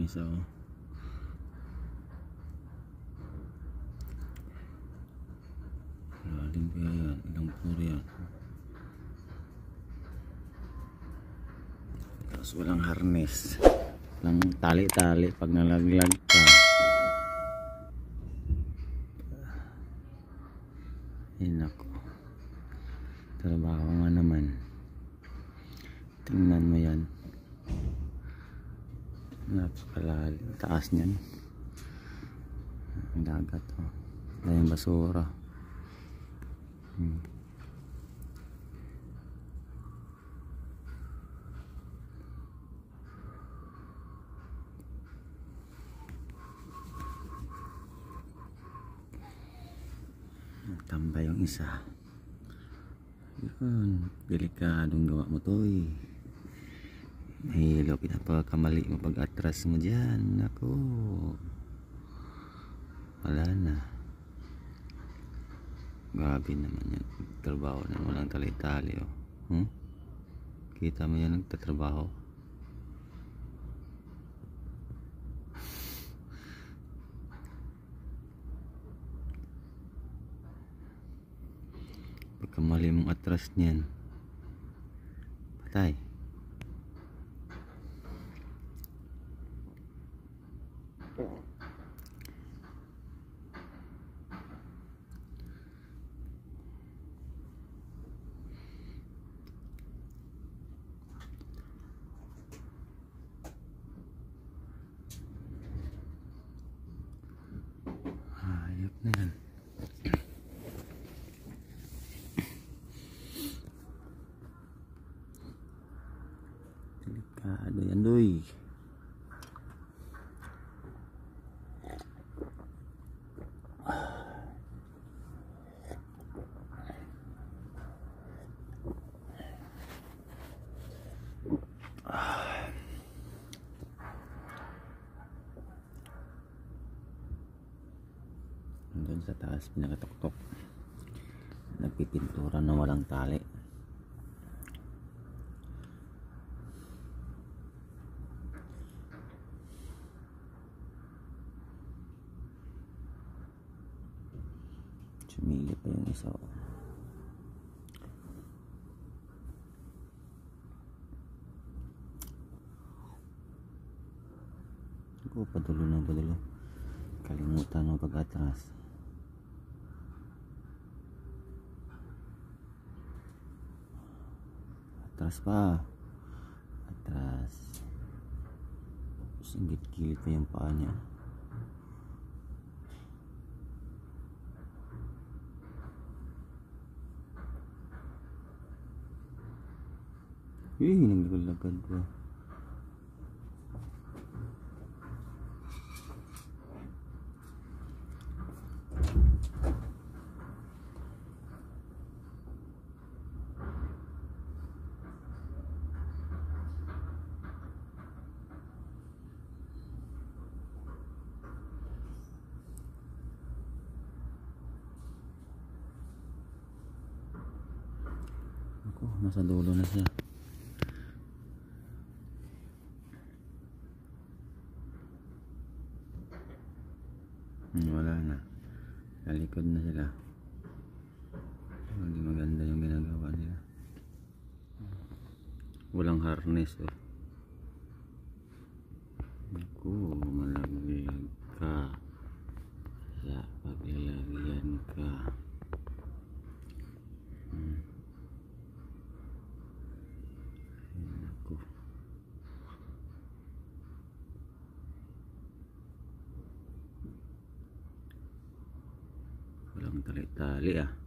isa oh. Lalim kaya yan, ilang floor yan. Tapos walang harness, walang tali-tali pag nalaglag ka. Ay nako, trabaho nga naman. Tingnan mo yan, napakalalim, taas niyan. Ang dagat oh, dahil basura. Tambay yung isa. Yun, delikadong gawa mo to eh. Mahilo kita pagkamali mo, pag atras mo dyan. Ako, wala na. Grabe naman yan, trabaho na walang tali-tali oh. Kita mo yan, nagtatrabaho. Pagkamali mong atras niyan, patay. Hayop na yan. Delikado yan doy. Doon sa taas pinakatuktok, nagpipintura na walang tali. Sumili pa yung isa. Ako padulo ng padulo, kalimutan mo pag-atras. Atras pa, atras. Singgit-gilit pa yung paa niya. Naglagad pa. Ako, nasa dulo na siya. Wala na, kalikod na sila. Hindi maganda yung ginagawa nila. Walang harness oh. Ako, malaglag ka. Kaya paglalagyan ka. Ako, walang tali-tali ah.